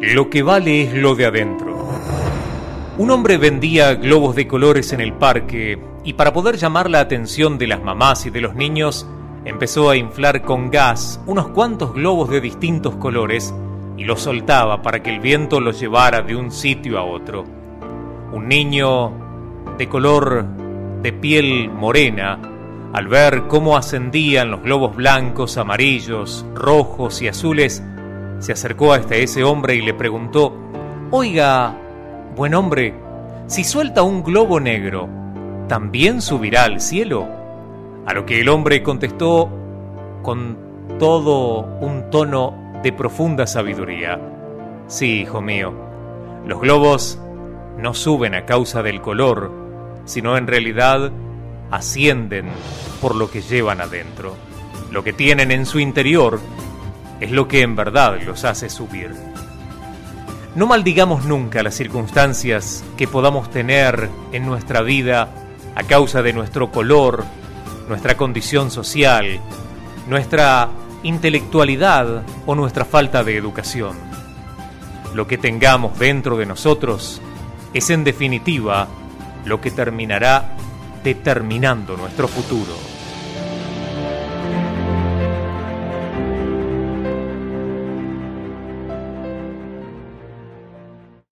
Lo que vale es lo de adentro. Un hombre vendía globos de colores en el parque y para poder llamar la atención de las mamás y de los niños, empezó a inflar con gas unos cuantos globos de distintos colores y los soltaba para que el viento los llevara de un sitio a otro. Un niño de color de piel morena, al ver cómo ascendían los globos blancos, amarillos, rojos y azules, se acercó hasta ese hombre y le preguntó: «Oiga, buen hombre, si suelta un globo negro, ¿también subirá al cielo?». A lo que el hombre contestó con todo un tono de profunda sabiduría: «Sí, hijo mío, los globos no suben a causa del color, sino en realidad ascienden por lo que llevan adentro. Lo que tienen en su interior es lo que en verdad los hace subir». No maldigamos nunca las circunstancias que podamos tener en nuestra vida a causa de nuestro color, nuestra condición social, nuestra intelectualidad o nuestra falta de educación. Lo que tengamos dentro de nosotros es en definitiva lo que terminará determinando nuestro futuro.